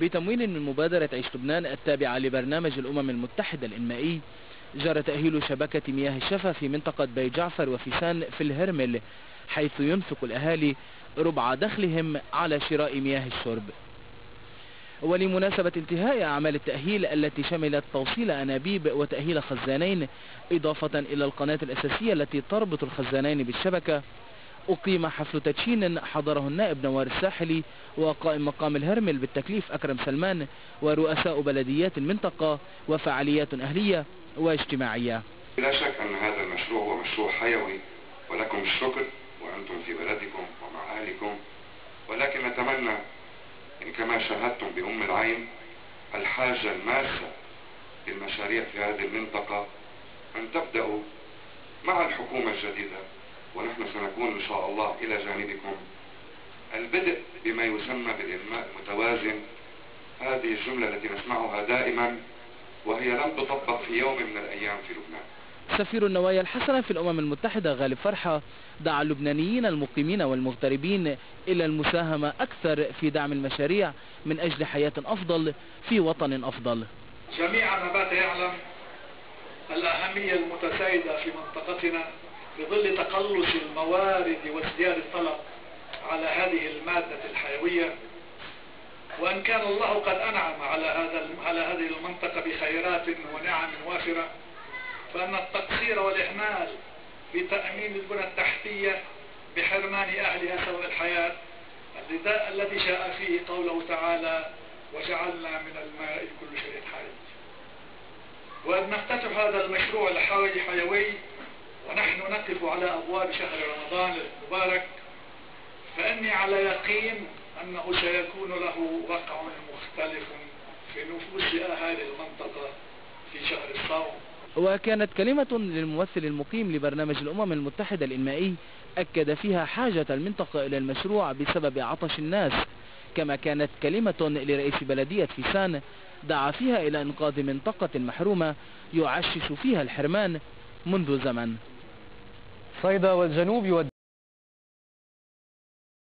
بتمويل من مبادرة عيش لبنان التابعة لبرنامج الأمم المتحدة الإنمائي، جرى تأهيل شبكة مياه الشفا في منطقة بيت جعفر وفيسان في الهرمل، حيث ينفق الأهالي ربع دخلهم على شراء مياه الشرب. ولمناسبة انتهاء أعمال التأهيل التي شملت توصيل أنابيب وتأهيل خزانين إضافة إلى القناة الأساسية التي تربط الخزانين بالشبكة، أقيم حفل تدشين حضره النائب نوار الساحلي وقائم مقام الهرمل بالتكليف أكرم سلمان ورؤساء بلديات المنطقة وفعاليات أهلية واجتماعية. لا شك أن هذا المشروع هو مشروع حيوي، ولكم الشكر وأنتم في بلدكم ومع أهلكم، ولكن نتمنى إن كما شاهدتم بأم العين الحاجة الماسة للمشاريع في هذه المنطقة أن تبدأوا مع الحكومة الجديدة، ونحن سنكون إن شاء الله إلى جانبكم، البدء بما يسمى بالإنماء المتوازن. هذه الجملة التي نسمعها دائما وهي لم تطبق في يوم من الأيام في لبنان. سفير النوايا الحسنة في الأمم المتحدة غالب فرحة دعا اللبنانيين المقيمين والمغتربين إلى المساهمة أكثر في دعم المشاريع من أجل حياة أفضل في وطن أفضل. جميعنا بات يعلم الأهمية المتزايدة في منطقتنا بظل تقلص الموارد وازدياد الطلب على هذه المادة الحيوية، وأن كان الله قد أنعم على هذه المنطقة بخيرات ونعم وافرة، فأن التقصير والإهمال في تأمين البنى التحتية بحرمان أهلها سوء الحياة الذي جاء فيه قوله تعالى: وجعلنا من الماء كل شيء حي. وأن نفتتح هذا المشروع الحيوي ونحن نقف على أبواب شهر رمضان المبارك، فإني على يقين أنه سيكون له وقع مختلف في نفوس أهالي المنطقة في شهر الصوم. وكانت كلمة للممثل المقيم لبرنامج الأمم المتحدة الإنمائي أكد فيها حاجة المنطقة إلى المشروع بسبب عطش الناس، كما كانت كلمة لرئيس بلدية فيسان دعا فيها إلى إنقاذ منطقة محرومة يعشش فيها الحرمان منذ زمن. صيدا والجنوب